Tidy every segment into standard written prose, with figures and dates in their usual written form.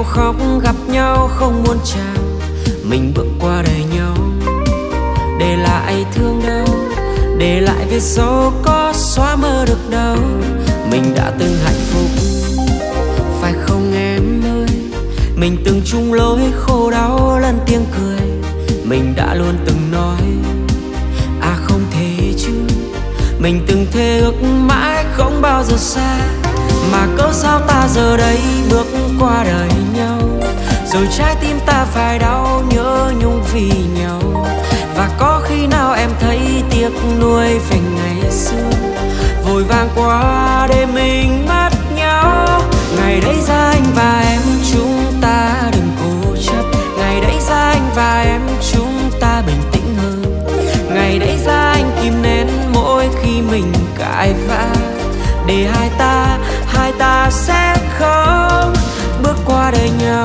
nhau khóc gặp nhau không muốn chào. Mình bước qua đời nhau, để lại thương đau, để lại vết dấu có xóa mơ được đâu. Mình đã từng hạnh phúc, phải không em ơi? Mình từng chung lối khổ đau lần tiếng cười. Mình đã luôn từng nói à không thể chứ. Mình từng thề ước mãi không bao giờ xa. Mà cớ sao ta giờ đây bước qua đời nhau, rồi trái tim ta phải đau nhớ nhung vì nhau. Và có khi nào em thấy tiếc nuối về ngày xưa, vội vàng qua để mình mất nhau. Ngày đấy ra anh và em chúng ta đừng cố chấp. Ngày đấy ra anh và em chúng ta bình tĩnh hơn. Ngày đấy ra anh kìm nén mỗi khi mình cãi vã, để hai ta sẽ không bước qua đời nhau.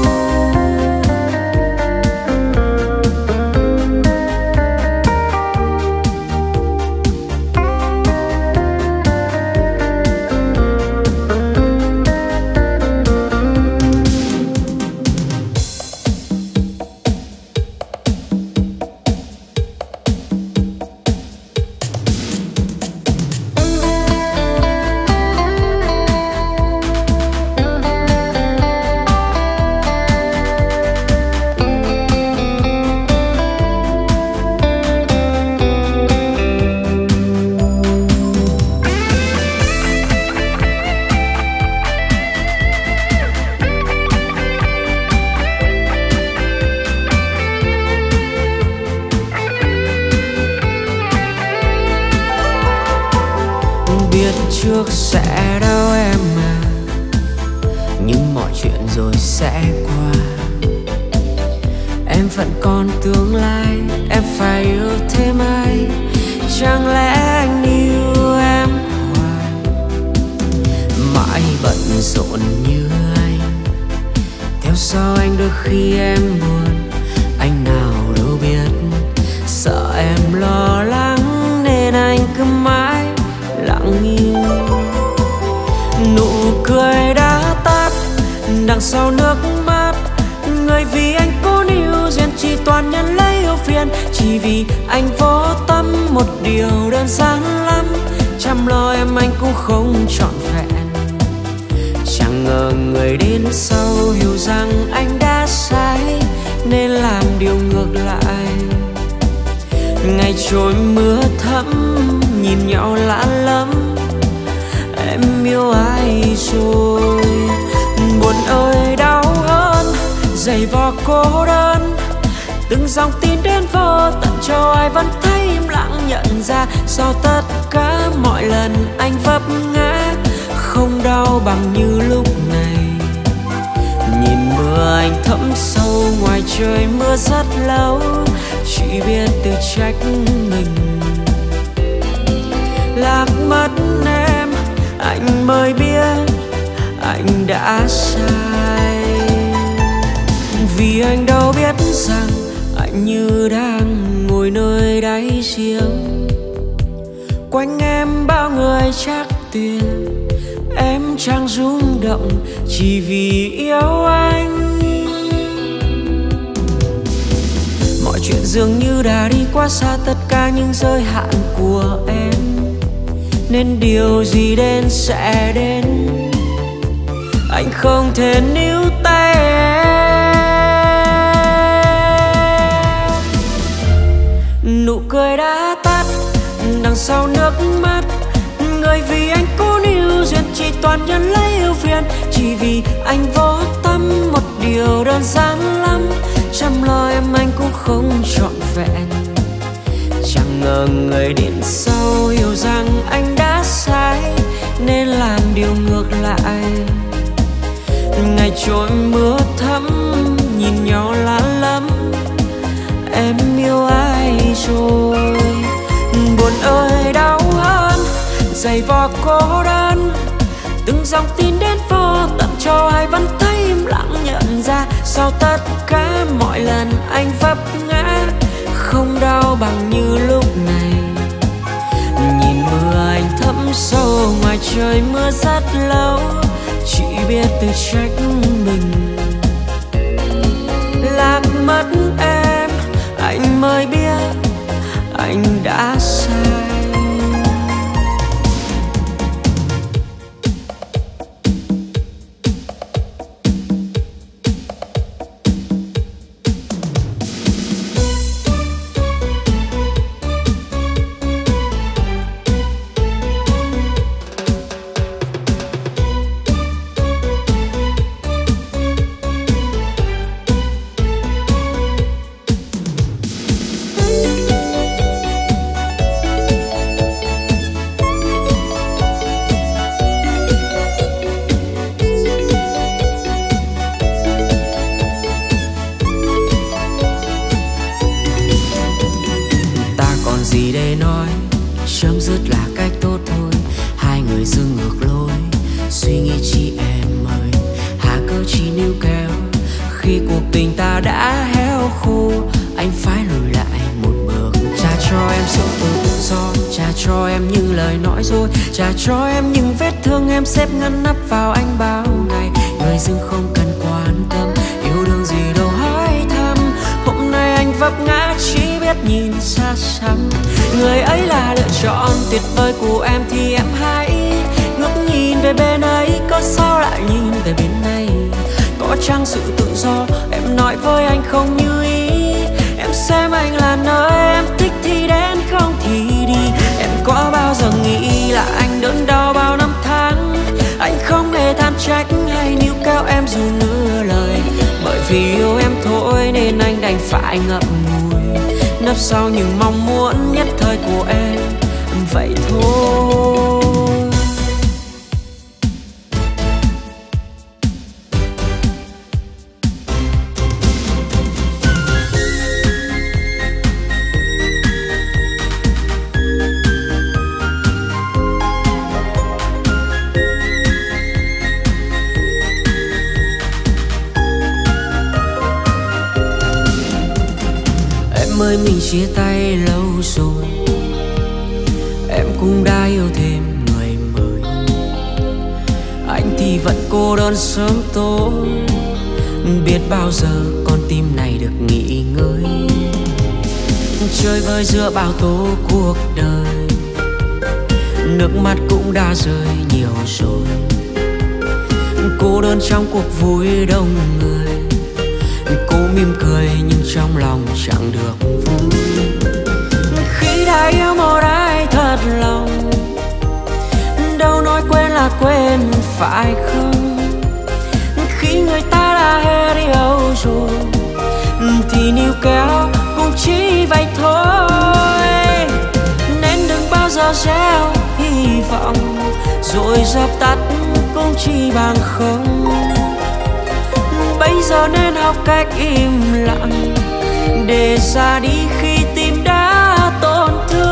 Trước sẽ đau em mà, nhưng mọi chuyện rồi sẽ qua. Em vẫn còn tương lai, em phải yêu thêm ai. Chẳng lẽ anh yêu em hoài, mãi bận rộn như anh. Theo sau anh đôi khi em buồn, anh nào đâu biết. Sợ em lo lắng nên anh cứ mãi lặng im. Nụ cười đã tắt đằng sau nước mắt. Người vì anh cố níu duyên chỉ toàn nhân lấy yêu phiền. Chỉ vì anh vô tâm một điều đơn giản lắm. Chăm lo em anh cũng không trọn vẹn. Chẳng ngờ người đến sau hiểu rằng anh đã sai, nên làm điều ngược lại. Ngày trôi mưa thấm nhìn nhau lạ lắm. Em yêu ai rồi? Buồn ơi đau hơn, dày vò cô đơn. Từng dòng tin đến vô tận cho ai vẫn thấy im lặng nhận ra. Sau tất cả mọi lần anh vấp ngã, không đau bằng như lúc này. Nhìn mưa anh thấm sâu ngoài trời mưa rất lâu. Chỉ biết tự trách mình lạc mất em. Anh mới biết anh đã sai, vì anh đâu biết rằng anh như đang ngồi nơi đáy giếng. Quanh em bao người chắc tuyệt, em chẳng rung động chỉ vì yêu anh. Mọi chuyện dường như đã đi quá xa tất cả những giới hạn của em. Nên điều gì đến sẽ đến, anh không thể níu tay em. Nụ cười đã tắt đằng sau nước mắt. Người vì anh cố níu duyên chỉ toàn nhân lấy yêu phiền. Chỉ vì anh vô tâm một điều đơn giản lắm. Chăm lo em anh cũng không trọn vẹn. Chẳng ngờ người đến sau hiểu rằng anh đã sai, nên làm điều ngược lại. Ngày trôi mưa thấm nhìn nhau lạ lắm. Em yêu ai rồi? Buồn ơi đau hơn, dày vò cô đơn. Từng dòng tin đến vô tận cho ai vẫn thấy im lặng nhận ra. Sau tất cả mọi lần anh vấp ngã, không đau bằng như lúc này. Nhìn mưa anh thấm sâu ngoài trời mưa rất lâu. Chỉ biết tự trách mình mất em, anh mới biết anh đã sai. Gì để nói, chấm dứt là cách tốt thôi. Hai người dưng ngược lối, suy nghĩ chi em ơi, hà cớ chi níu kéo. Khi cuộc tình ta đã héo khô, anh phải lùi lại một bước. Trả cho em sự tự do, trả cho em những lời nói dối, trả cho em những vết thương em xếp ngăn nắp vào anh bao ngày. Người dưng không cần quan tâm, yêu đương gì đâu hỏi thăm. Hôm nay anh vấp ngã chỉ biết nhìn xa xăm. Người ấy là lựa chọn tuyệt vời của em thì em hãy ngước nhìn về bên ấy. Có sao lại nhìn về bên này? Có chăng sự tự do em nói với anh không như ý? Em xem anh là nơi em thích thì đến, không thì đi. Em có bao giờ nghĩ là anh đớn đau bao năm tháng? Anh không hề than trách hay níu kéo em dù nửa lời. Bởi vì yêu em thôi nên anh đành phải ngậm ngùi, nấp sau những mong muốn nhất thời của em, vậy thôi. Em ơi, mình chia tay lâu rồi, em cũng đã yêu thêm người mới. Anh thì vẫn cô đơn sớm tối, biết bao giờ con tim này được nghỉ ngơi. Chơi vơi giữa bao tố cuộc đời, nước mắt cũng đã rơi nhiều rồi. Cô đơn trong cuộc vui đông người, cô mỉm cười nhưng trong lòng chẳng được vui. Khi đã yêu một ai thật lòng, đâu nói quên là quên phải không? Khi người ta đã hết yêu rồi thì níu kéo cũng chỉ vậy thôi. Nên đừng bao giờ gieo hy vọng rồi dập tắt cũng chỉ bằng không. Bây giờ nên học cách im lặng để ra đi khi tim đã tổn thương.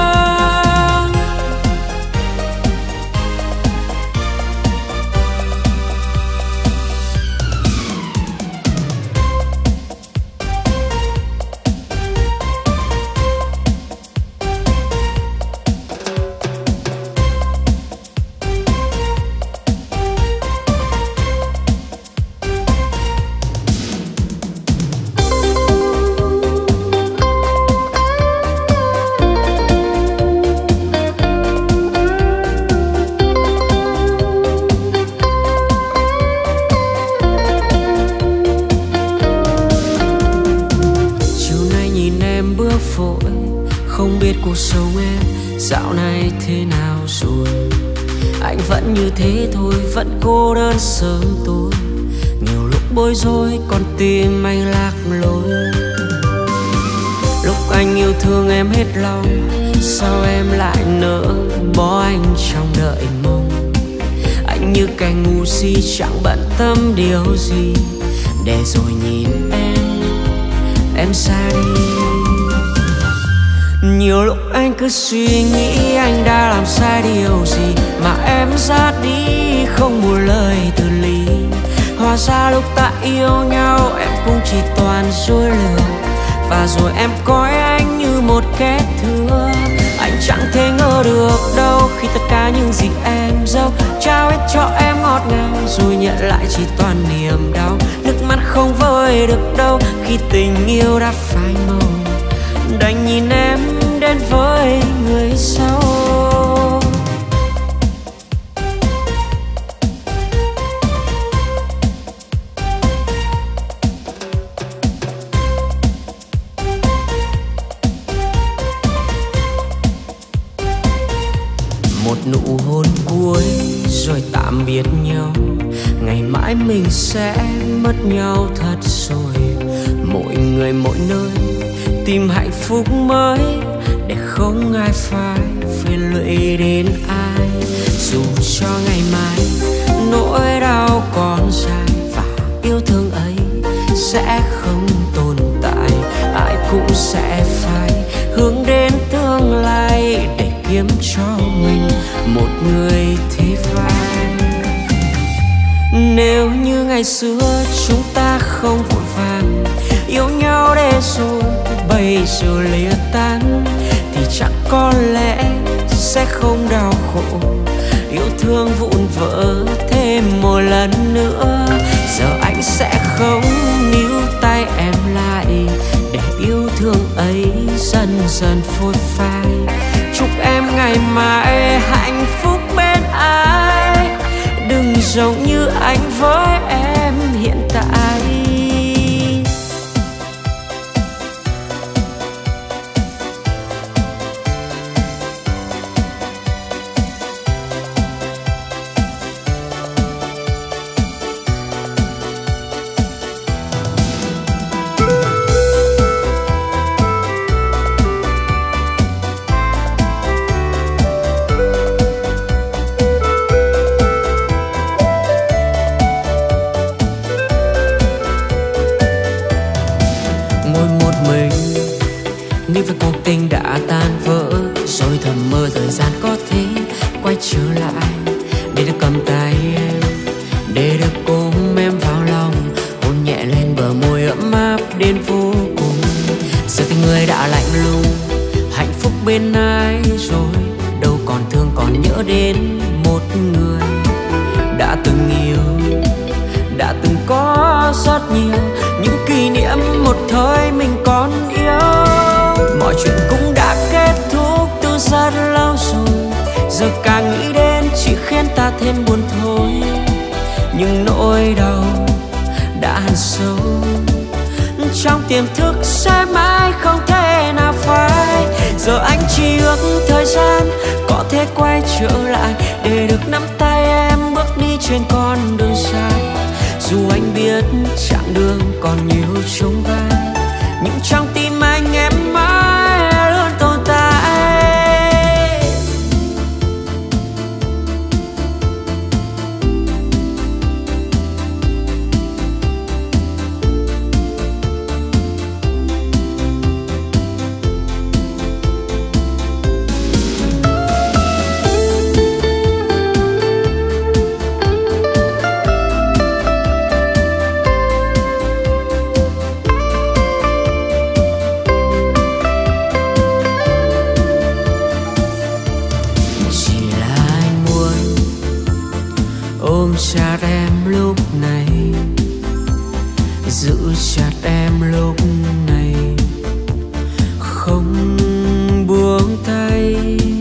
Không biết cuộc sống em dạo này thế nào rồi. Anh vẫn như thế thôi, vẫn cô đơn sớm tối. Nhiều lúc bối rối, con tim anh lạc lối. Lúc anh yêu thương em hết lòng, sao em lại nỡ bỏ anh trong đợi mong. Anh như kẻ ngu si chẳng bận tâm điều gì, để rồi nhìn em xa đi. Nhiều lúc anh cứ suy nghĩ anh đã làm sai điều gì mà em ra đi không một lời từ ly. Hóa ra lúc ta yêu nhau em cũng chỉ toàn dối lừa, và rồi em coi anh như một kẻ thua. Anh chẳng thể ngờ được đâu khi tất cả những gì em giấu trao hết cho em ngọt ngào, rồi nhận lại chỉ toàn niềm đau. Nước mắt không vơi được đâu khi tình yêu đã phai màu, đành nhìn em đến với người sau. Một nụ hôn cuối rồi tạm biệt nhau, ngày mãi mình sẽ mất nhau thật rồi. Mỗi người mỗi nơi tìm hạnh phúc mới, để không ai phải phiền lụy đến ai. Dù cho ngày mai nỗi đau còn dài và yêu thương ấy sẽ không tồn tại, ai cũng sẽ phải hướng đến tương lai để kiếm cho mình một người thế vai. Nếu như ngày xưa chúng ta không vội vàng yêu nhau để rồi bây giờ lìa tan, thì chắc có lẽ sẽ không đau khổ, yêu thương vụn vỡ thêm một lần nữa. Giờ anh sẽ không níu tay em lại, để yêu thương ấy dần dần phôi phai. Chúc em ngày mai hạnh phúc bên ai, đừng giống như anh với em hiện tại. Nghĩ về cuộc tình đã tan vỡ, rồi thầm mơ thời gian có thể quay trở lại, để được cầm tay em, để được ôm em vào lòng, hôn nhẹ lên bờ môi ấm áp đến vô cùng. Giờ thì người đã lạnh lùng, hạnh phúc bên ai rồi, đâu còn thương còn nhớ đến một người đã từng yêu, đã từng có rất nhiều những kỷ niệm một thời mình còn yêu. Mọi chuyện cũng đã kết thúc từ rất lâu rồi, giờ càng nghĩ đến chỉ khiến ta thêm buồn thôi. Nhưng nỗi đau đã hằn sâu trong tiềm thức sẽ mãi không thể nào phai. Giờ anh chỉ ước thời gian có thể quay trở lại, để được nắm tay em bước đi trên con đường dài. Dù anh biết chặng đường còn nhiều chông gai, nhưng trong tim anh em mãi luôn tồn tại. Ôm chặt em lúc này, giữ chặt em lúc này, không buông tay,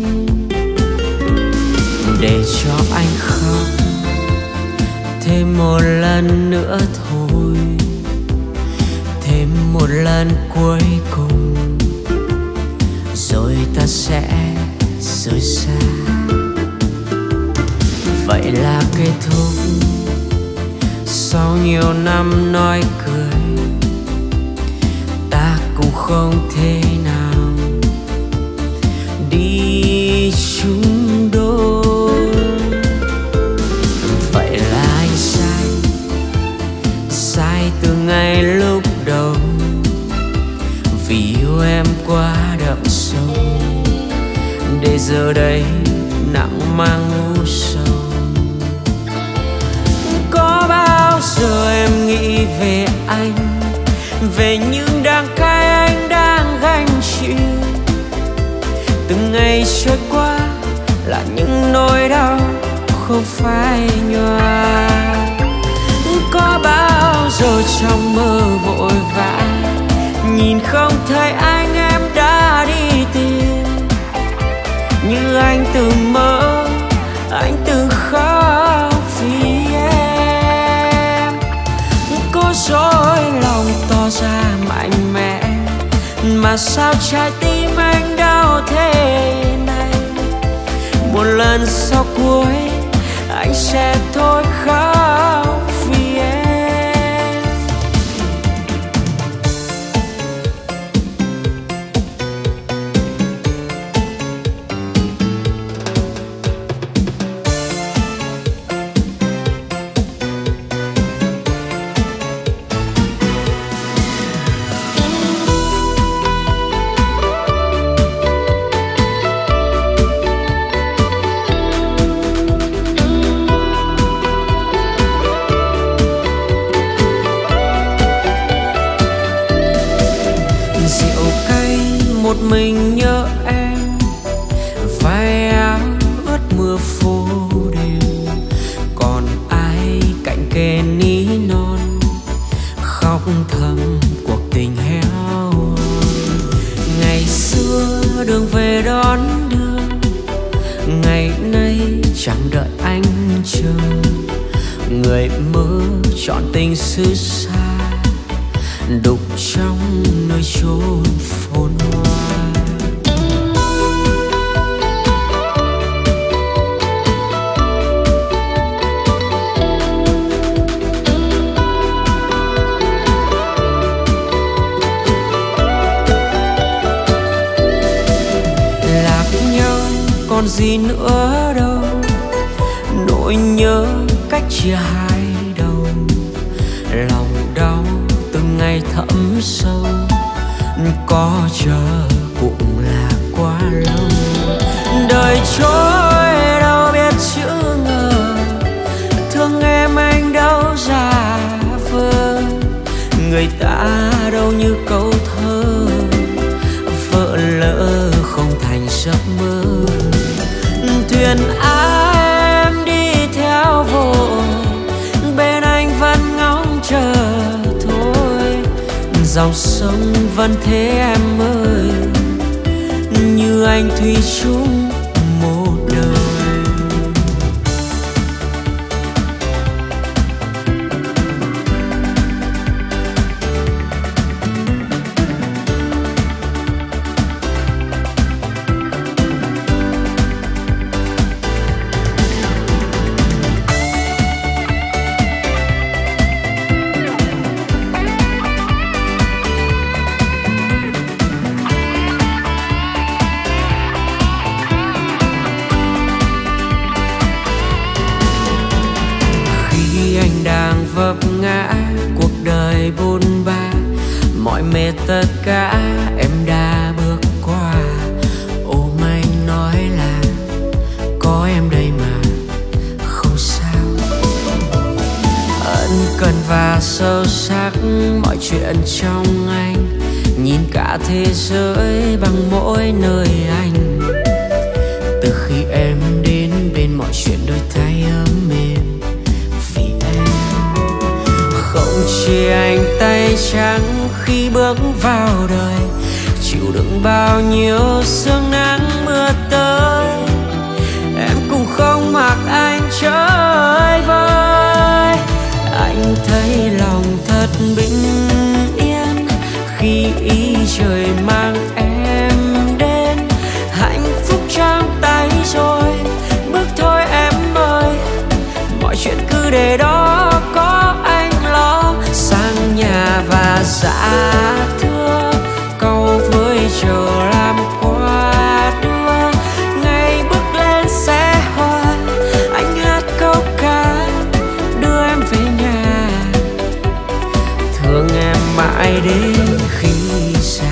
để cho anh khóc thêm một lần nữa thôi, thêm một lần cuối cùng, rồi ta sẽ rời xa. Vậy là kết thúc sau nhiều năm nói cười, ta cũng không thể nào đi chung đôi. Vậy là anh sai, sai từ ngay lúc đầu, vì yêu em quá đậm sâu, để giờ đây nặng mang u sầu. Có bao giờ em nghĩ về anh, về những đắng cay anh đang gánh chịu? Từng ngày trôi qua là những nỗi đau không phai nhòa. Có bao giờ ở trong mơ vội vã, nhìn không thấy anh em đã đi tìm. Như anh từng mơ, anh từng khóc vì em. Có dối lòng tỏ ra mạnh mẽ, mà sao trái tim anh đau thế này. Một lần sau cuối anh sẽ thôi khóc vì em. Một mình nhớ em, vai áo ướt mưa phố đêm, còn ai cạnh kề ní non khóc thầm cuộc tình héo. Ngày xưa đường về đón đưa, ngày nay chẳng đợi anh chờ. Người mơ chọn tình xứ xa, đục trong nơi chốn phồn hoa. Lạc nhau còn gì nữa đâu, nỗi nhớ cách chia hai đầu. Lòng đau từng ngày thấm sâu, có chờ cũng là quá lâu. Đời trôi đâu biết chữ ngờ, thương em anh đâu giả vờ. Người ta đâu như câu thơ, vỡ lỡ không thành giấc mơ. Thuyền em đi theo vội, bên anh vẫn ngóng chờ thôi. Dòng sông vẫn thế em ơi, như anh thủy chung một đời. Vấp ngã cuộc đời bôn ba, mọi mệt tất cả em đã bước qua. Ôm anh nói là có em đây mà không sao. Ân cần và sâu sắc mọi chuyện trong anh, nhìn cả thế giới bằng mỗi nơi anh. Từ khi em đến bên mọi chuyện đổi thay ấm êm. Không chỉ anh tay trắng khi bước vào đời, chịu đựng bao nhiêu sương nắng mưa tới. Em cũng không mặc anh chơi vơi. Anh thấy lòng thật bình yên khi ý trời mang em đến. Hạnh phúc trong tay rồi, bước thôi em ơi. Mọi chuyện cứ để đó, có anh lo. Sang nhà và dạ thưa, câu với chờ làm quà đưa. Ngày bước lên xe hoa, anh hát câu ca đưa em về nhà. Thương em mãi đến khi già.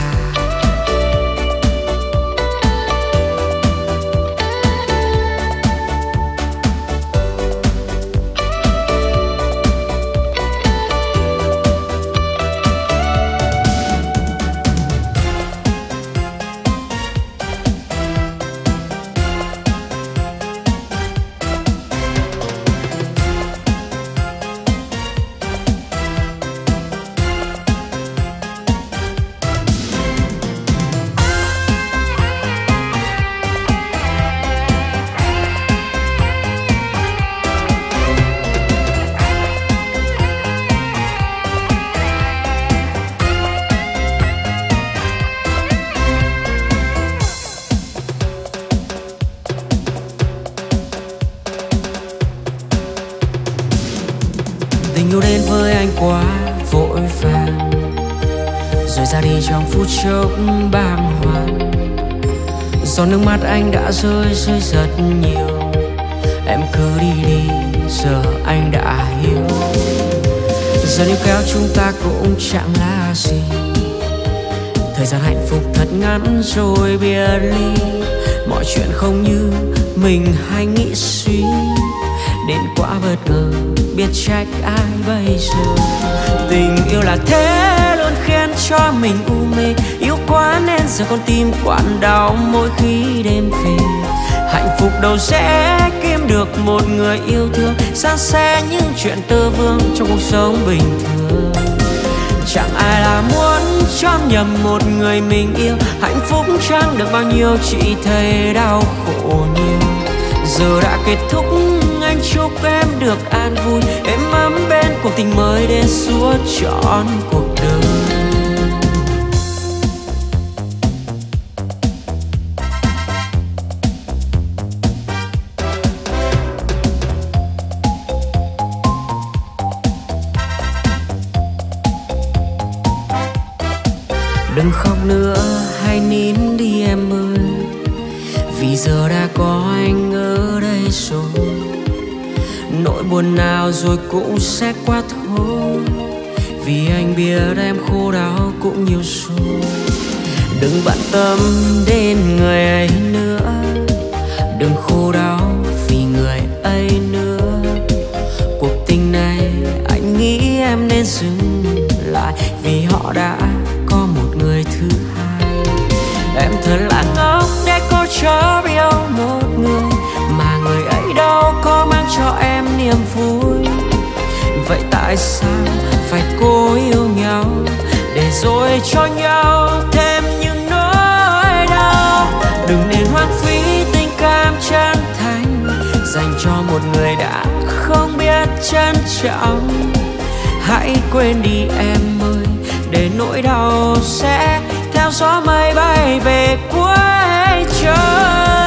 đến với anh quá vội vàng, rồi ra đi trong phút chốc bàng hoàng. Giọt nước mắt anh đã rơi rất nhiều. Em cứ đi, giờ anh đã hiểu. Giờ níu kéo chúng ta cũng chẳng là gì. Thời gian hạnh phúc thật ngắn rồi biệt ly. Mọi chuyện không như mình hay nghĩ suy. Đến quá bất ngờ, biết trách ai bây giờ. Tình yêu là thế, luôn khiến cho mình u mê. Yêu quá nên giờ con tim quặn đau mỗi khi đêm về. Hạnh phúc đâu sẽ kiếm được một người yêu thương, san sẻ những chuyện tơ vương trong cuộc sống bình thường. Chẳng ai là muốn chọn nhầm một người mình yêu. Hạnh phúc chẳng được bao nhiêu, chỉ thấy đau khổ nhiều. Giờ đã kết thúc, anh chúc em được an vui, êm ấm bên cuộc tình mới đến suốt trọn cuộc đời. Đừng khóc nữa, hãy nín đi em ơi, vì giờ đã có anh ở đây rồi. Nỗi buồn nào rồi cũng sẽ qua thôi, vì anh biết em khổ đau cũng nhiều rồi. Đừng bận tâm đến người ấy nữa, đừng khổ đau vì người ấy nữa. Cuộc tình này anh nghĩ em nên dừng lại, vì họ đã có một người thứ hai. Em thật là ngốc để cố chấp yêu một người, mà người ấy đâu có mang cho em niềm vui. Vậy tại sao phải cố yêu nhau, để rồi cho nhau thêm những nỗi đau. Đừng nên hoang phí tình cảm chân thành, dành cho một người đã không biết trân trọng. Hãy quên đi em ơi, để nỗi đau sẽ theo gió mây bay về cuối trời.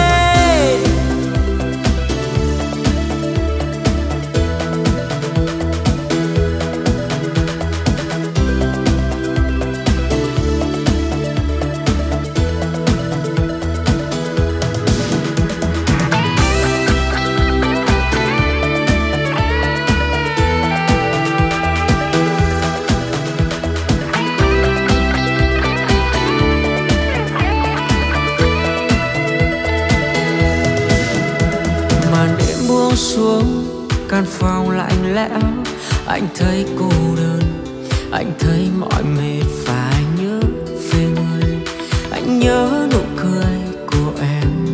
Xuống căn phòng lạnh lẽo, anh thấy cô đơn, anh thấy mỏi mệt và anh nhớ về người. Anh nhớ nụ cười của em,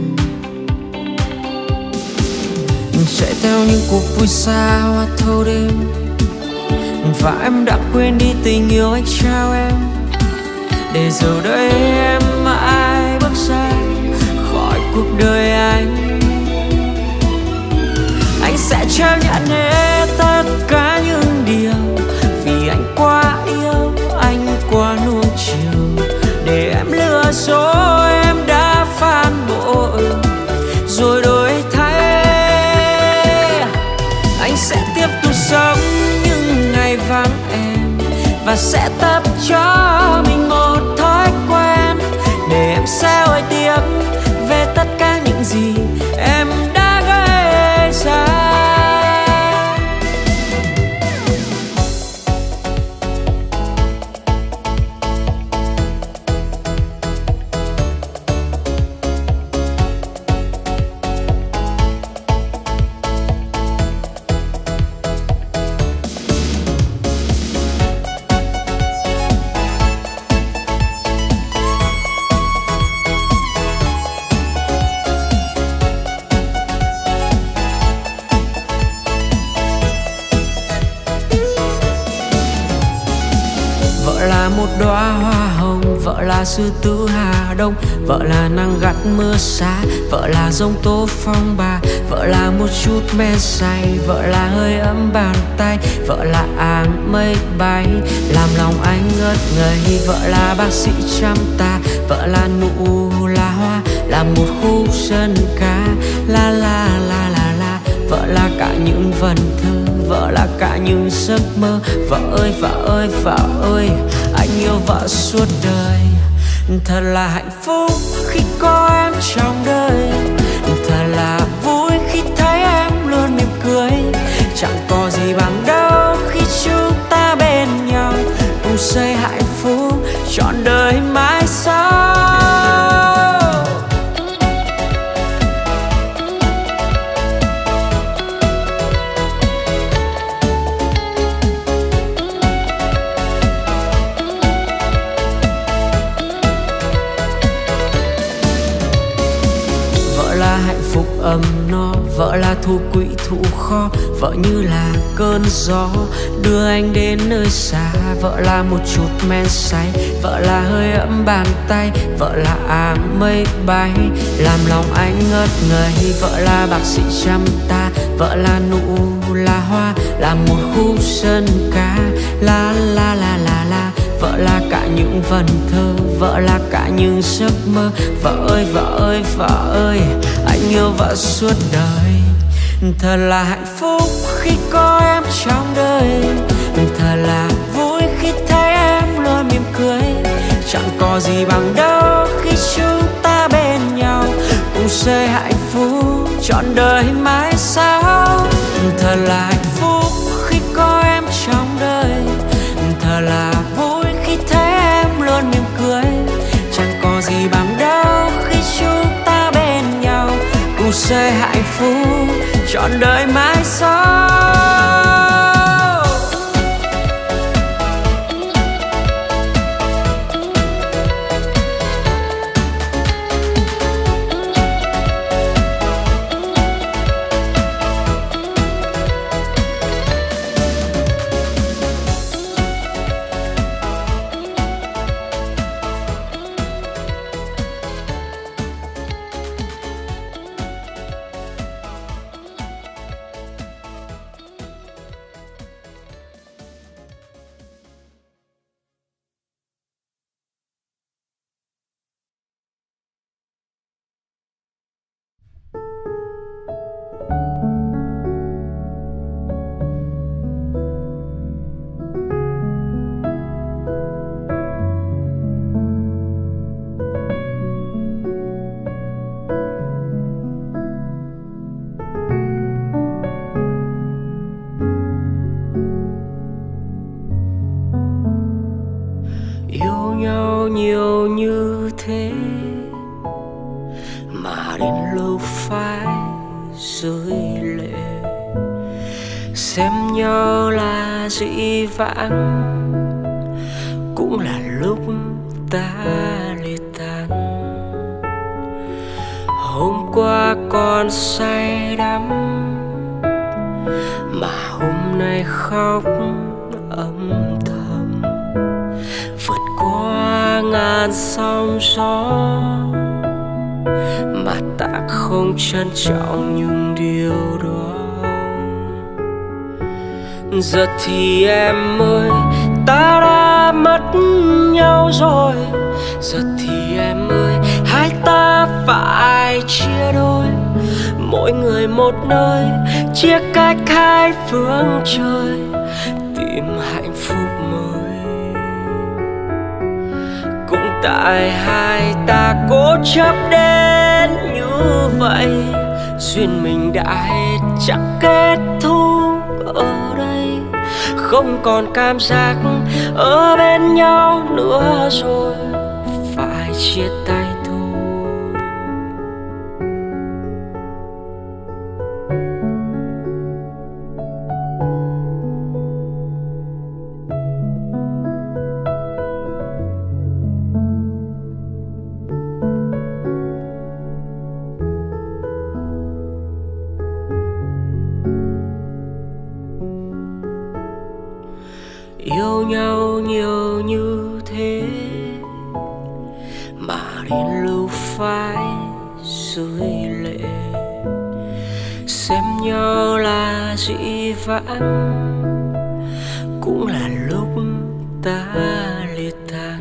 chạy theo những cuộc vui xa hoa thâu đêm, và em đã quên đi tình yêu anh trao em. Để giờ đây em mãi bước ra khỏi cuộc đời anh sẽ chấp nhận hết tất cả những điều, vì anh quá yêu, anh quá nuông chiều. Để em lừa dối, em đã phản bội rồi đổi thay. Anh sẽ tiếp tục sống những ngày vắng em, và sẽ tập cho mình một thói quen, để em sẽ hỏi tiếp về tất cả những gì em đã gây ra. Một đóa hoa hồng, vợ là sư tử Hà Đông, vợ là nắng gắt mưa xa, vợ là giông tố phong ba, vợ là một chút men say, vợ là hơi ấm bàn tay, vợ là áng mây bay làm lòng anh ngất ngây, vợ là bác sĩ chăm ta, vợ là nụ là hoa, là một khúc dân ca la la la la la, vợ là cả những vần thơ, vợ là cả những giấc mơ. Vợ ơi vợ ơi vợ ơi, anh yêu vợ suốt đời. Thật là hạnh phúc khi có em trong đời, thật là vui khi thấy em luôn mỉm cười. Chẳng có gì bằng đâu khi chúng ta bên nhau, cùng xây hạnh phúc trọn đời mãi sau. Ấm no, vợ là thu quỹ thủ kho, vợ như là cơn gió đưa anh đến nơi xa. Vợ là một chút men say, vợ là hơi ấm bàn tay, vợ là áng mây bay làm lòng anh ngất ngây. Vợ là bác sĩ chăm ta, vợ là nụ là hoa, là một khúc dân ca la la la la la. Vợ là cả những vần thơ, vợ là cả những giấc mơ. Vợ ơi vợ ơi vợ ơi, anh yêu vợ suốt đời. Thật là hạnh phúc khi có em trong đời, thật là vui khi thấy em luôn mỉm cười. Chẳng có gì bằng đâu khi chúng ta bên nhau, cùng xây hạnh phúc trọn đời mãi sau. Thật là hạnh phúc khi có em trong đời, thật là vui khi thấy em luôn mỉm cười. Chẳng có gì bằng đâu khi chúng ta bên nhau, cùng xây hạnh phúc trọn đời mãi sau. Nhiều như thế mà đến lúc phải rơi lệ, xem nhau là dĩ vãng, cũng là lúc ta lìa tàn. Hôm qua còn say đắm mà hôm nay khóc âm thầm, vượt qua ngàn sóng gió mà ta không trân trọng những điều đó. Giờ thì em ơi, ta đã mất nhau rồi. Giờ thì em ơi, hai ta phải chia đôi, mỗi người một nơi, chia cách hai phương trời, tìm hạnh phúc mới. Cũng tại hai ta cố chấp đến như vậy, duyên mình đã hết chắc kết thúc ở đây. Không còn cảm giác ở bên nhau nữa rồi, phải chia tay thôi. Yêu nhau nhiều như thế mà đến lúc phải rơi lệ, xem nhau là dĩ vãng, cũng là lúc ta lìa tàn.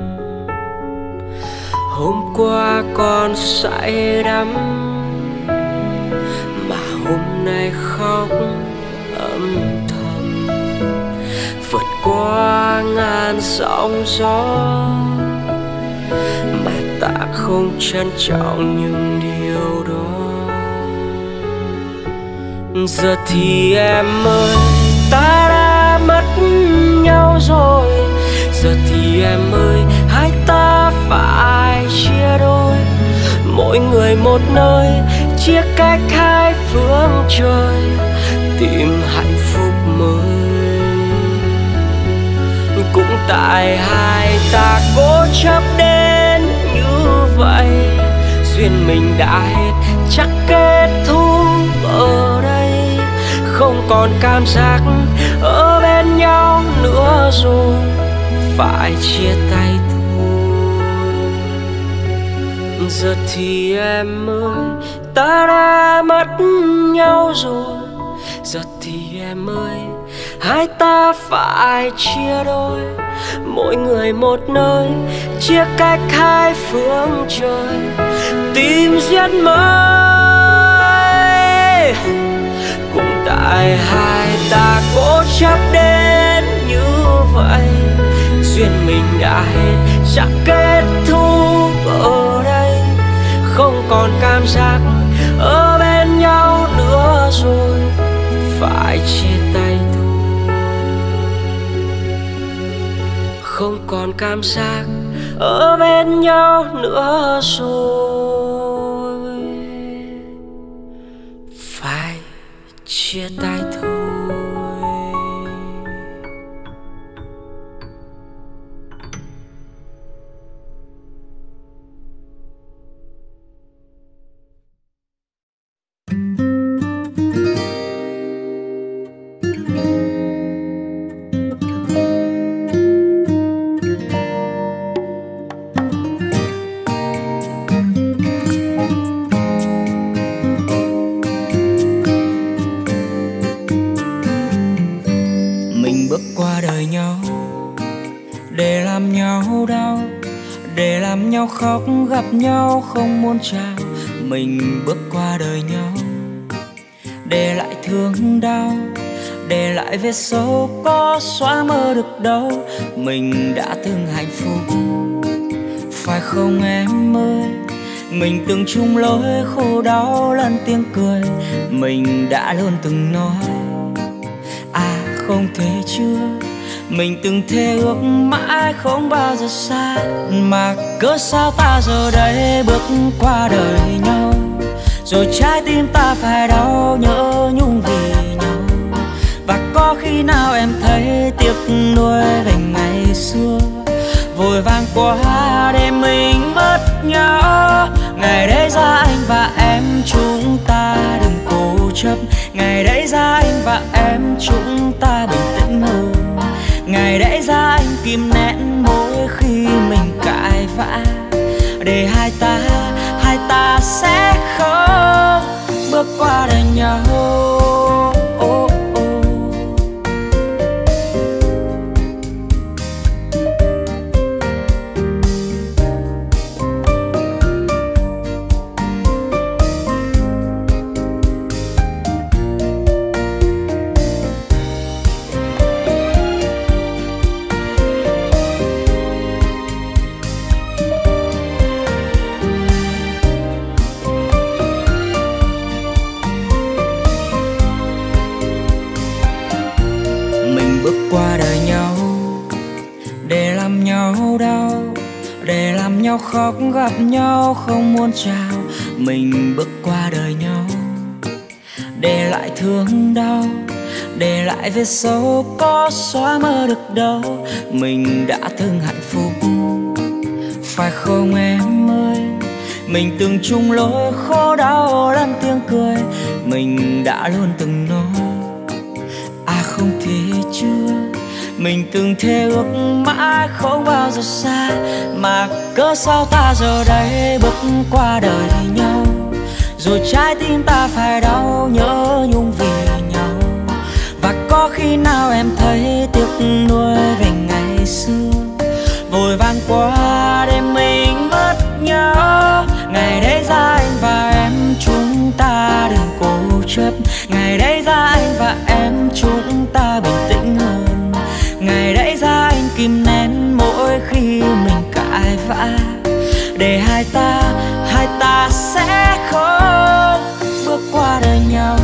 Hôm qua còn say đắm mà hôm nay âm thầm, vượt qua ngàn sóng gió mà ta không trân trọng những điều đó. Giờ thì em ơi, ta đã mất nhau rồi. Giờ thì em ơi, hai ta phải chia đôi, mỗi người một nơi, chia cách hai phương trời, tìm hạnh phúc mới. Cũng tại hai ta cố chấp đến như vậy, duyên mình đã hết, chắc kết thúc ở đây. Không còn cảm giác ở bên nhau nữa rồi, phải chia tay thôi. Giờ thì em ơi, ta đã mất nhau rồi. Giờ thì em ơi, hai ta phải chia đôi, mỗi người một nơi, chia cách hai phương trời, tìm duyên mới. Cũng tại hai ta cố chấp đến như vậy, duyên mình đã hết, chắc kết thúc ở đây. Không còn cảm giác ở bên nhau nữa rồi, phải chia tay thôi. Không còn cảm giác ở bên nhau nữa rồi, phải chia tay thôi. Khóc gặp nhau không muốn chào, mình bước qua đời nhau, để lại thương đau, để lại vết sâu có xóa mơ được đâu. Mình đã từng hạnh phúc, phải không em ơi? Mình từng chung lối khổ đau lần tiếng cười, mình đã luôn từng nói à không thể chưa. Mình từng thề ước mãi không bao giờ xa, mà cớ sao ta giờ đây bước qua đời nhau, rồi trái tim ta phải đau nhớ nhung vì nhau. Và có khi nào em thấy tiếc nuối về ngày xưa, vội vàng qua để mình mất nhau. Ngày đấy ra anh và em chúng ta đừng cố chấp, ngày đấy ra anh và em chúng ta bình tĩnh hơn. Ngày đấy ra anh kìm nén mỗi khi mình cãi vã, để hai ta sẽ không bước qua đời nhau. Qua đời nhau để làm nhau đau, để làm nhau khóc gặp nhau không muốn chào. Mình bước qua đời nhau để lại thương đau, để lại vết sâu có xóa mơ được đâu. Mình đã từng hạnh phúc, phải không em ơi? Mình từng chung lối khổ đau lần tiếng cười, mình đã luôn từng nói à không thể chưa. Mình từng thề ước mãi không bao giờ xa, mà cớ sao ta giờ đây bước qua đời nhau, rồi trái tim ta phải đau nhớ nhung vì nhau. Và có khi nào em thấy tiếc nuối về ngày xưa, vội vàng qua để mình mất nhau. Ngày đấy ra anh và em chúng ta đừng cố chấp, ngày đấy ra anh khi mình cãi vã, để hai ta sẽ không bước qua đời nhau.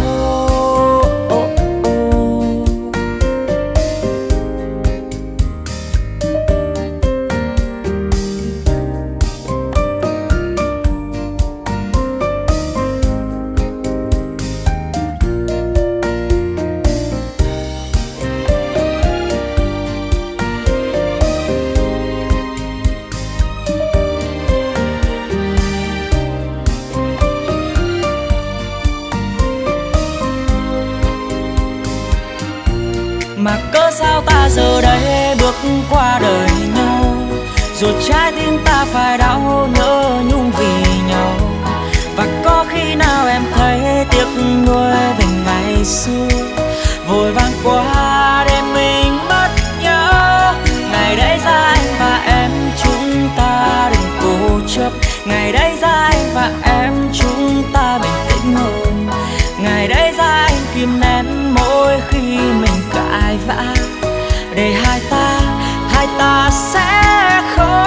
Mà cớ sao ta giờ đây bước qua đời nhau, rồi trái tim ta phải đau nhớ nhung vì nhau. Và có khi nào em thấy tiếc nuối về ngày xưa, vội vàng qua để mình mất nhau. Ngày đấy ra anh và em chúng ta đừng cố chấp, ngày đấy ra anh và em chúng ta bình tĩnh hơn. Ngày đấy ra anh kìm nén mỗi khi mình cãi vã, để hai ta sẽ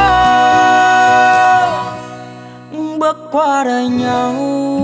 không bước qua đời nhau.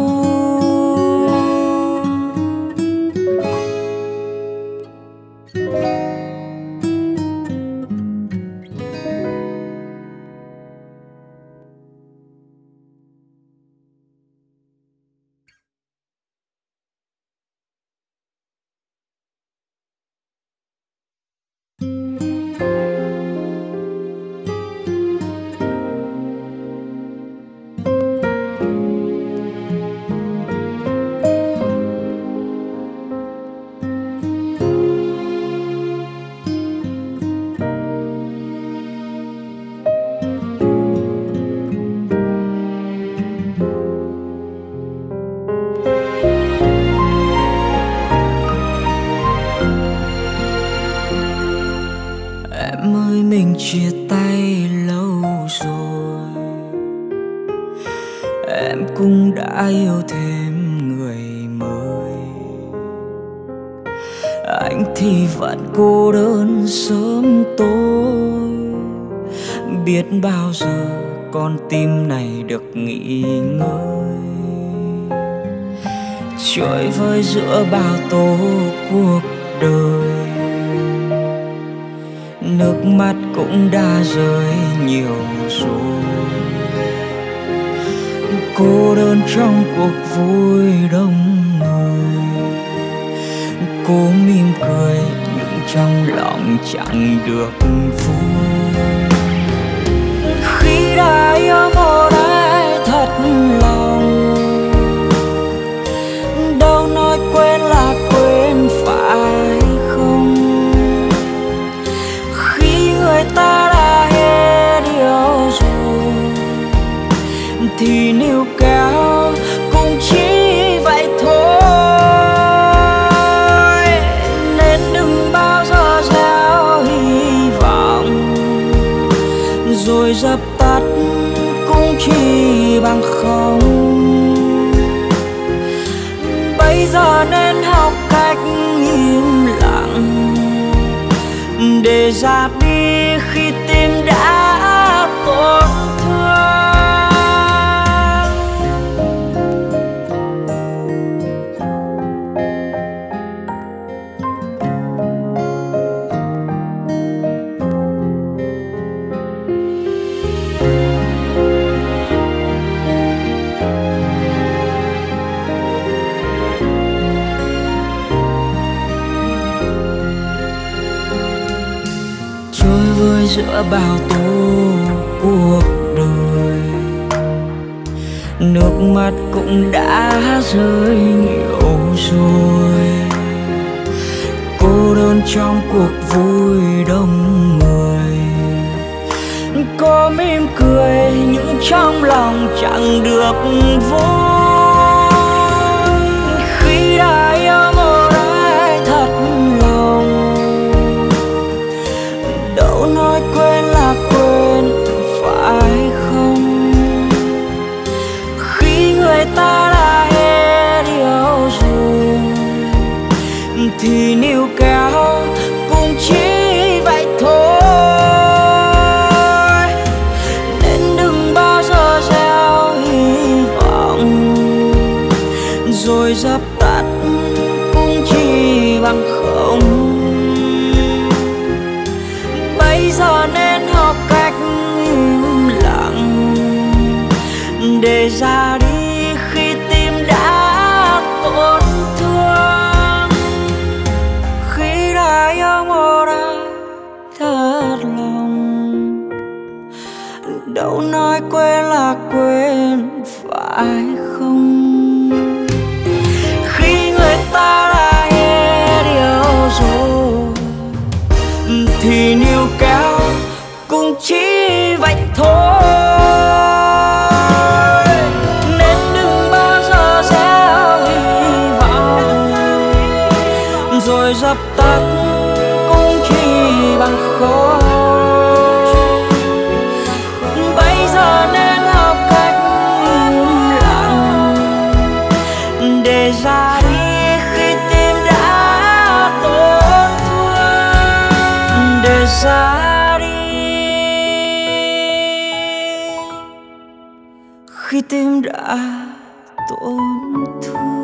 Mình chia tay lâu rồi, em cũng đã yêu thêm người mới. Anh thì vẫn cô đơn sớm tối, biết bao giờ con tim này được nghỉ ngơi. Trôi vơi giữa bao tố cuộc đời, nước mắt cũng đã rơi nhiều rồi. Cô đơn trong cuộc vui đông người, cố mỉm cười nhưng trong lòng chẳng được vui. Khi đã yêu một ai thật lòng, đâu nói quên là quên phải không? Người ta đã hết yêu rồi thì níu kéo cũng chỉ vậy thôi. Nên đừng bao giờ gieo hy vọng rồi dập tắt cũng chỉ bằng không. Bây giờ nên học cách im lặng để ra đi khi tim đã tổn thương. Giữa bao tố cuộc đời, nước mắt cũng đã rơi nhiều rồi. Cô đơn trong cuộc vui đông người, cô mỉm cười nhưng trong lòng chẳng được vui. Khi đã yêu một ai thật lòng, đâu nói quên là quên phải không? Khi người ta đã hết yêu rồi thì níu kéo cũng chỉ vậy thôi. để ra đi khi tim đã tổn thương, khi đã yêu một ai thật lòng. Đâu nói quên là quên phải không, khi người ta đã hết yêu rồi thì níu kéo cũng chỉ vậy thôi. Nên đừng bao giờ gieo hy vọng rồi dập tắt cũng chỉ bằng khói. Bây giờ nên học cách im lặng để ra đi khi tim đã tổn thương, để ra đi khi tim đã tổn thương.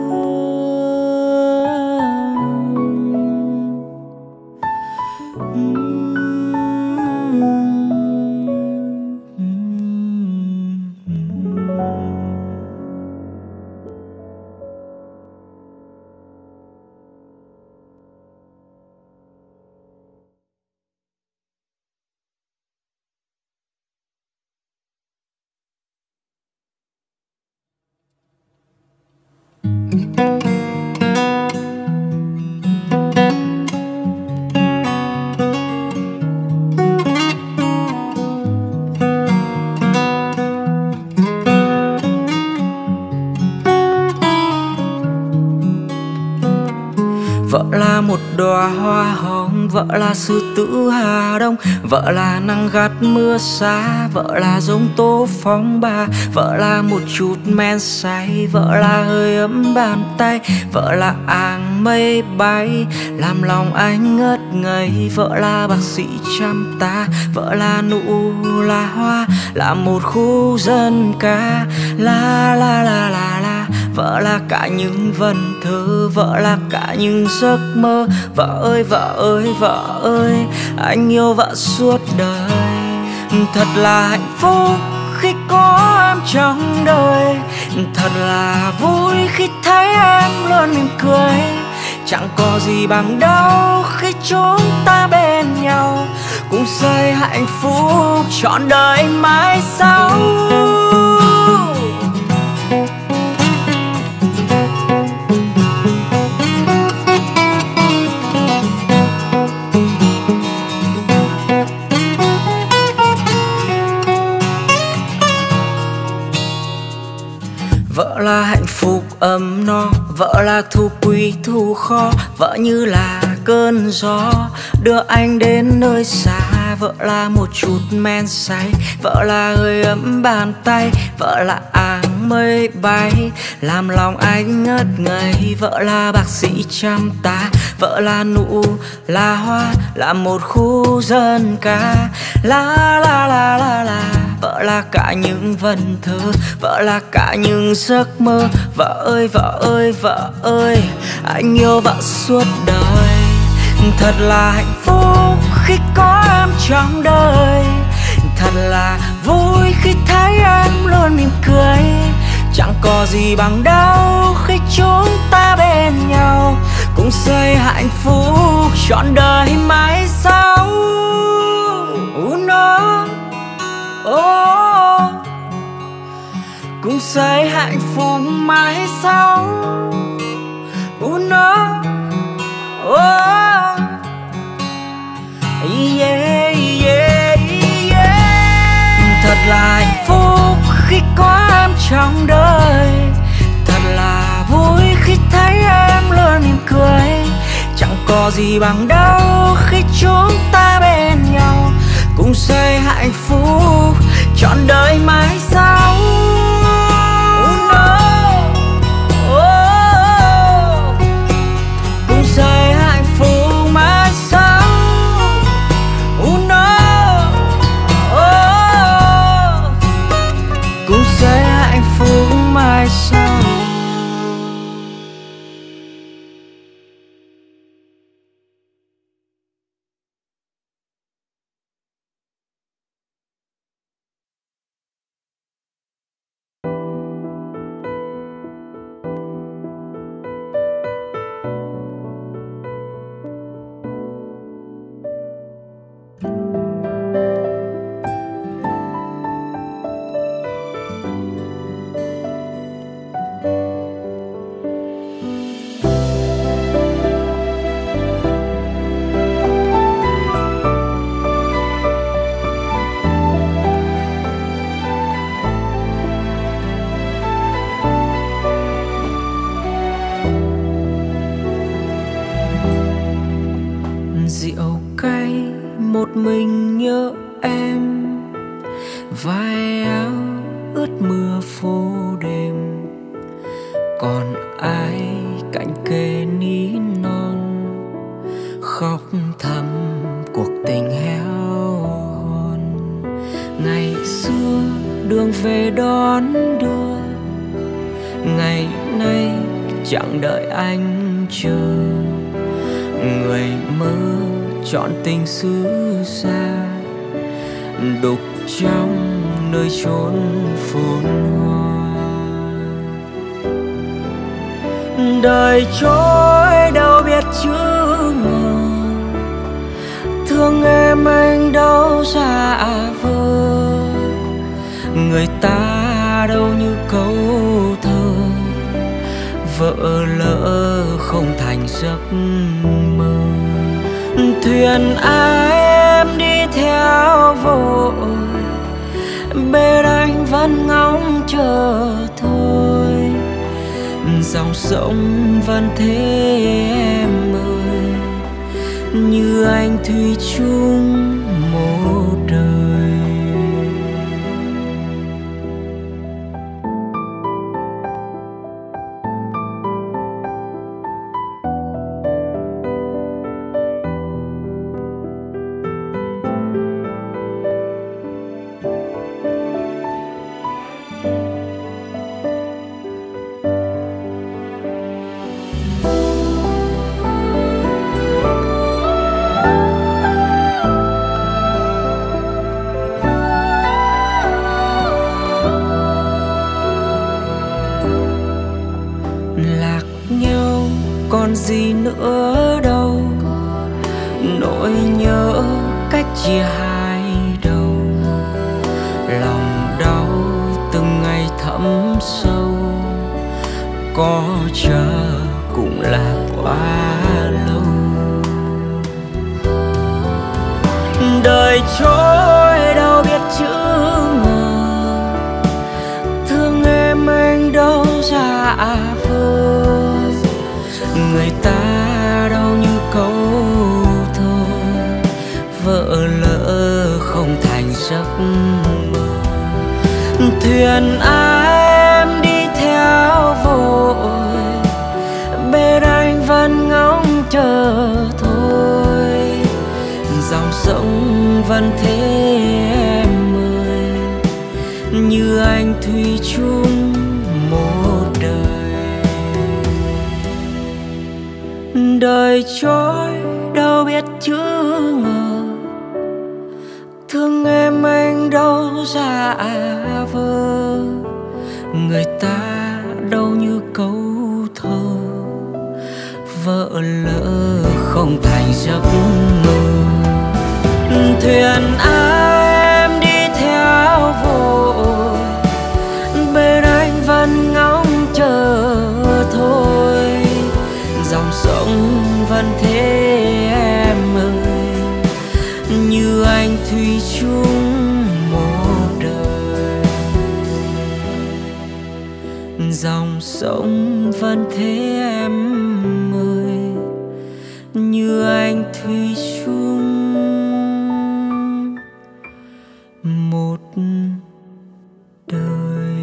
Vợ là một đóa hoa hồng, vợ là sư tử Hà Đông, vợ là nắng gắt mưa xa, vợ là giông tố phong ba, vợ là một chút men say, vợ là hơi ấm bàn tay, vợ là áng mây bay làm lòng anh ngất ngây, vợ là bác sĩ chăm ta, vợ là nụ là hoa, là một khu dân ca la la la la la. Vợ là cả những vần thơ, vợ là cả những giấc mơ. Vợ ơi vợ ơi vợ ơi, anh yêu vợ suốt đời. Thật là hạnh phúc khi có em trong đời, thật là vui khi thấy em luôn mỉm cười. Chẳng có gì bằng đâu khi chúng ta bên nhau, cùng xây hạnh phúc trọn đời mãi sau. Vợ là hạnh phúc ấm no, vợ là thu quý thu khó, vợ như là cơn gió đưa anh đến nơi xa. Vợ là một chút men say, vợ là hơi ấm bàn tay, vợ là áng mây bay làm lòng anh ngất ngây. Vợ là bác sĩ chăm ta, vợ là nụ là hoa, là một khu dân ca la la la la la. Vợ là cả những vần thơ, vợ là cả những giấc mơ. Vợ ơi vợ ơi vợ ơi, anh yêu vợ suốt đời. Thật là hạnh phúc khi có em trong đời, thật là vui khi thấy em luôn mỉm cười. Chẳng có gì bằng đâu khi chúng ta bên nhau, cùng xây hạnh phúc trọn đời mãi sau. No. Oh, cùng xây hạnh phúc mãi sau. No. Oh, yeah, yeah, yeah. Thật là hạnh phúc khi có em trong đời, thật là vui khi thấy em luôn mỉm cười. Chẳng có gì bằng đâu khi chúng ta bên nhau, cùng xây hạnh phúc trọn đời mãi sau. Cùng xây hạnh phúc mãi sau. Cùng xây hạnh phúc mãi sau. một mình nhớ em. Vai áo ướt mưa phố đêm, còn ai cạnh kề ní non, khóc thầm cuộc tình héo hon. Ngày xưa đường về đón đưa, ngày nay chẳng đợi anh chờ. Người mơ chọn tình xứ xa, đục trong nơi chốn phồn hoa. Đời trôi đâu biết chữ ngờ, thương em anh đâu xa vời. Người ta đâu như câu thơ, vỡ lỡ không thành giấc mơ. Thuyền ai em đi theo vội, bên anh vẫn ngóng chờ thôi. Dòng sông vẫn thế em ơi, như anh thủy chung một đời. Lạc nhau còn gì nữa đâu, nỗi nhớ cách chia hai đầu. Lòng đau từng ngày thấm sâu, có chờ cũng là quá lâu. Đời trôi đâu biết chữ ngờ, thương em anh đâu xa vời. Người ta đâu như câu thơ, vỡ lỡ không thành giấc mơ. Thuyền ai em đi theo vội, bên anh vẫn ngóng chờ thôi. Dòng sông vẫn thế em ơi, như anh thủy chung một đời. Đời trôi đâu biết chữ ngờ, thương em anh đâu xa vời. Người ta đâu như câu thơ, vỡ lỡ không thành giấc mơ. Thuyền ai em đi theo vội, bên anh vẫn ngóng chờ thôi. Dòng sông vẫn thế em ơi, như anh thủy chung một đời. Dòng sông vẫn thế em ơi, như anh thủy chung một đời.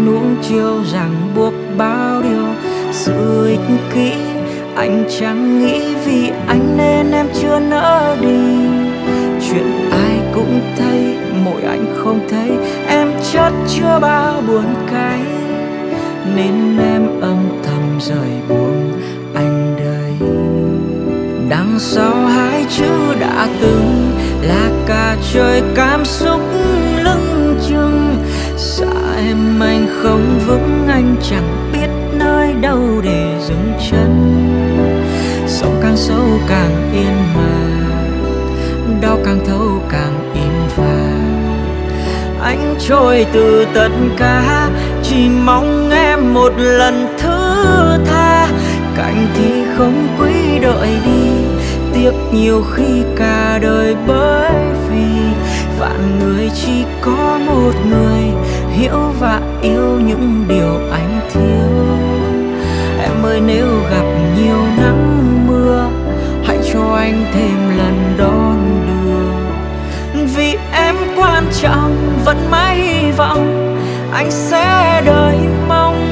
nuông chiều ràng buộc bao điều. Sự ích kỷ anh chẳng nghĩ, vì anh nên em chưa nỡ đi. Chuyện ai cũng thấy, mỗi anh không thấy. Em chất chứa bao buồn cay, nên em âm thầm rời buông anh đây. Đằng sau hai chữ đã từng là cả trời cảm xúc lưng chừng. Xa em anh không vững, anh chẳng biết nơi đâu để dừng chân. Sóng càng sâu càng yên mà, đau càng thâu càng im phai. Anh trôi từ tất cả, chỉ mong em một lần thứ tha. Cảnh thì không quý đợi đi, tiếc nhiều khi cả đời, bởi vì vạn người chỉ có một người hiểu và yêu những điều anh thiếu. Em ơi, nếu gặp nhiều nắng mưa, hãy cho anh thêm lần đón đưa. Vì em quan trọng, vẫn mãi hy vọng anh sẽ đợi mong.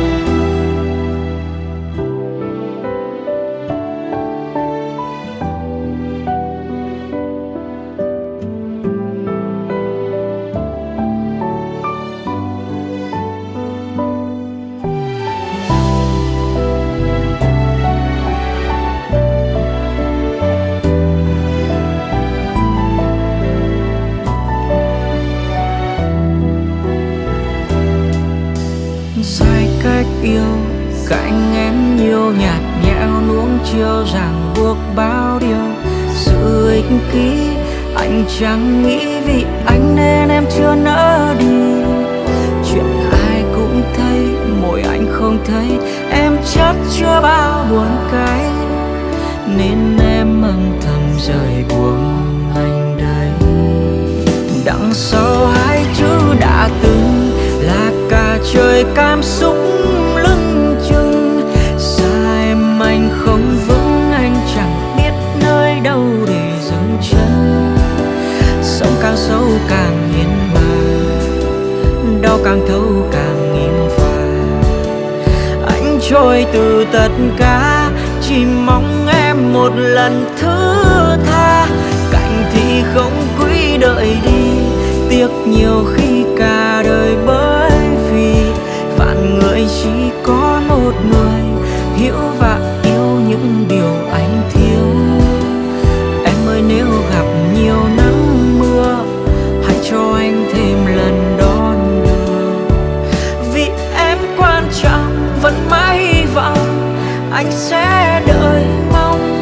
Sai cách yêu cạnh em nhiều, nhạt nhẽo nuông chiều ràng buộc bao điều. Sự ích kỷ anh chẳng nghĩ, vì anh nên em chưa nỡ đi. Chuyện ai cũng thấy, mỗi anh không thấy. Em chất chứa bao buồn cay, nên em âm thầm rời buông anh đây. Đằng sau hai chữ đã từng là cả trời cảm xúc lưng chừng. Xa em anh không vững, anh chẳng biết nơi đâu để dừng chân. Sóng càng sâu càng yên mà, đau càng thâu càng im phai. Anh trôi từ tất cả, chỉ mong em một lần thứ tha. Cảnh thì không quý đợi đi, tiếc nhiều khi cả đời, bởi vì vạn người chỉ có một người hiểu và yêu những điều anh thiếu. Em ơi, nếu gặp nhiều nắng mưa, hãy cho anh thêm lần đón đưa. Vì em quan trọng, vẫn mãi hy vọng anh sẽ đợi mong.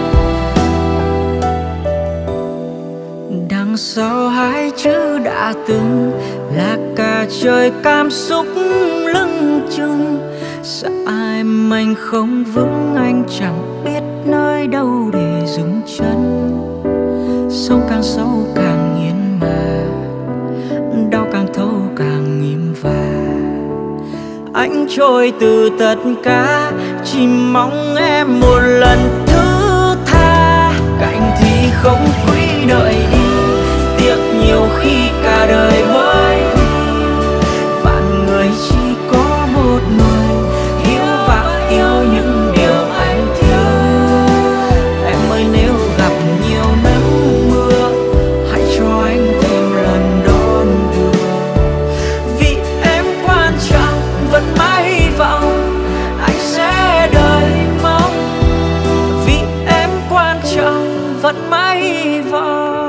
Đằng sau hai chữ đã từng là cả trời cảm xúc lưng chừng. Xa em anh không vững, anh chẳng biết nơi đâu để dừng chân. Sông càng sâu càng yên mà, đau càng thâu càng im phai. Anh trôi từ tất cả, chỉ mong em một lần thứ tha. Cảnh thì không quý đợi đi, tiếc nhiều khi cả đời, bởi vì vạn người chỉ có một người hiểu và yêu những điều anh thiếu. Em ơi, nếu gặp nhiều nắng mưa, hãy cho anh thêm lần đón đưa. Vì em quan trọng, vẫn mãi hy vọng anh sẽ đợi mong. Vì em quan trọng, vẫn mãi hy vọng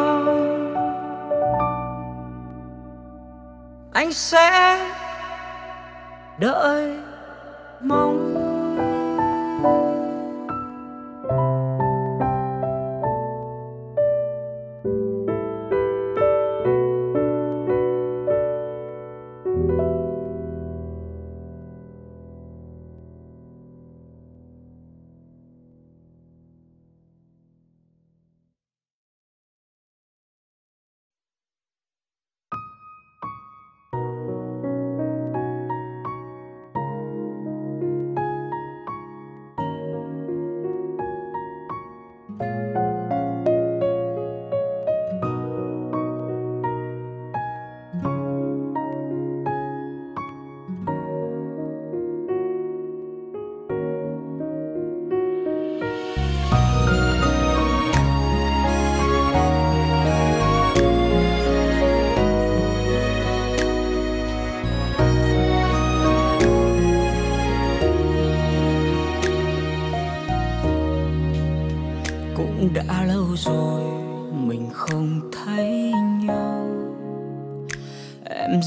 anh sẽ đợi mong.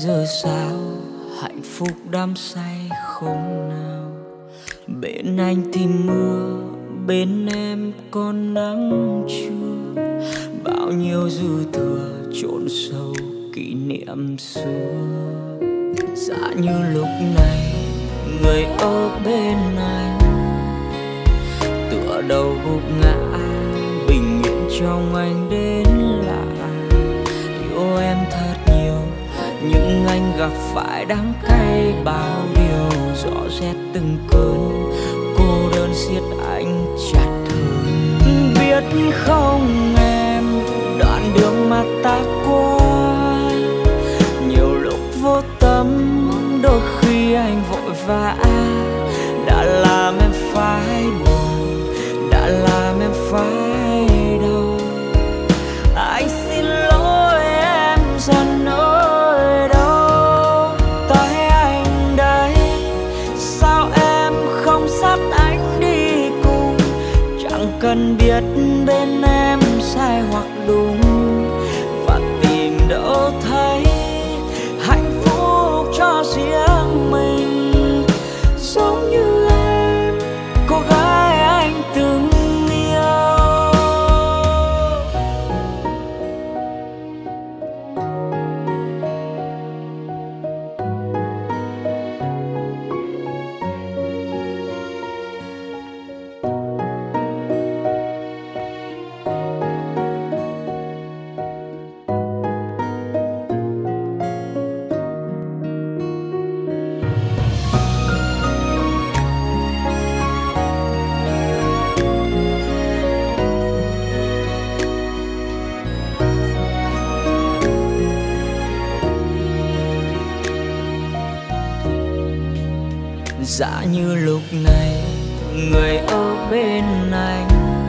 giờ sao hạnh phúc đắm say không nào. Bên anh thì mưa, bên em còn nắng chưa. Bao nhiêu dư thừa chôn sâu kỷ niệm xưa. Giá như lúc này người ở bên anh tựa đầu gục ngã, bình yên trong anh đến lạ. Yêu em thật nhiều nhưng anh gặp phải đắng cay bao điều. Rõ rét từng cơn cô đơn siết anh chặt hơn. Biết không em, đoạn đường mà ta qua nhiều lúc vô tâm, đôi khi anh vội vã đã làm em phải buồn, đã làm em phải đau. Anh xin lỗi em giờ nơi đâu, tại anh đây. Sao em không dắt anh đi cùng, chẳng cần biết bên em sai hoặc đúng, và tìm đâu thấy hạnh phúc cho riêng mình. Giống như em, cô gái anh từng yêu. Dạ như lúc này người ở bên anh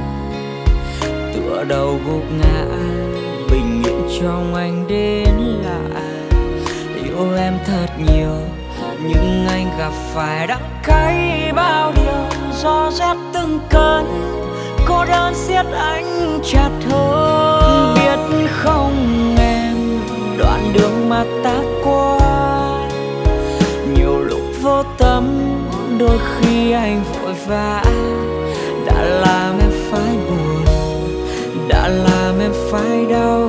tựa đầu gục ngã, bình yên trong anh đến lạ. Yêu em thật nhiều nhưng anh gặp phải đắng cay bao điều. Gió rét từng cơn cô đơn siết anh chặt hơn. Biết không em, đoạn đường mà ta qua nhiều lúc vô tâm, đôi khi anh vội vã đã làm em phải buồn, đã làm em phải đau.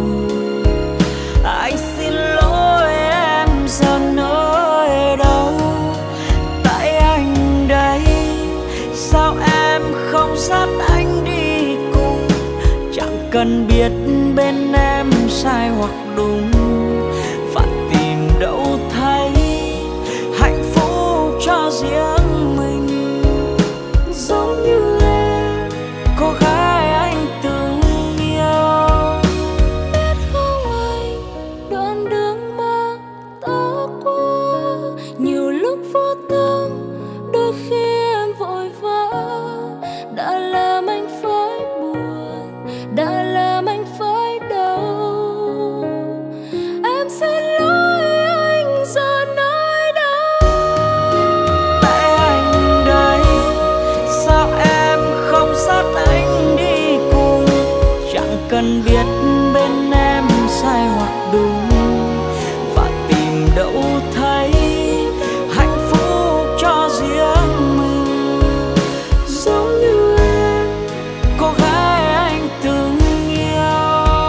Anh xin lỗi em giờ nơi đâu, tại anh đây. Sao em không dắt anh đi cùng, chẳng cần biết bên em sai hoặc đúng, và tìm đâu thấy hạnh phúc cho riêng mình. Giống như em, cô gái anh từng yêu. Biết không anh, đoạn đường mà ta qua nhiều lúc vô tâm, đôi khi em vội vã đã làm anh phải buồn, đã làm anh phải đau. Em xin lỗi anh giờ nơi đâu, Tại anh đây. Sao em không dắt anh đi cùng, chẳng cần biết bên em sai hoặc đúng, và tìm đâu thấy hạnh phúc cho riêng mình. Giống như em, cô gái anh từng yêu.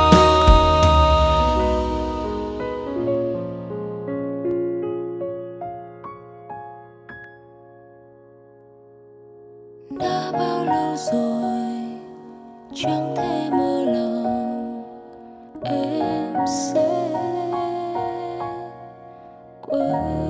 đã bao lâu rồi chẳng thể mơ lòng em sẽ quên.